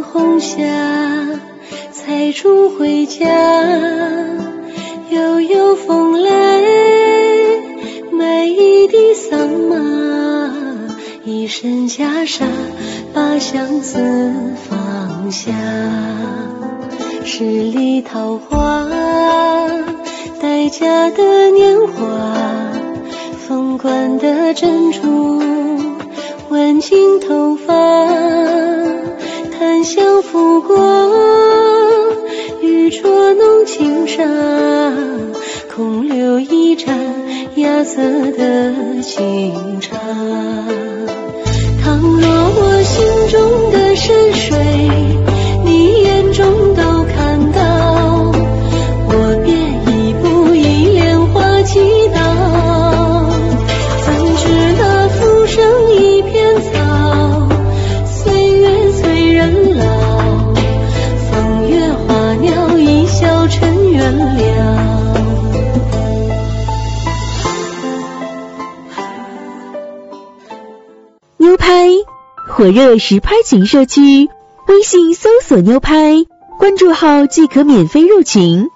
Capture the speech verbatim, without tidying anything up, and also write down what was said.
红霞，采竹回家，悠悠风来，买一地桑麻，一身袈裟，把相思放下。十里桃花，待嫁的年华，凤冠的珍珠，挽进头发，檀香拂过，玉镯弄轻纱，空留一盏芽色的清茶。倘若我心中的山水，你眼中都看到，我便一步一莲花祈祷。怎知那浮生一片草，岁月催人老，风月花鸟一笑尘缘了。 妞拍，火热实拍群社区，微信搜索妞拍，关注号即可免费入群。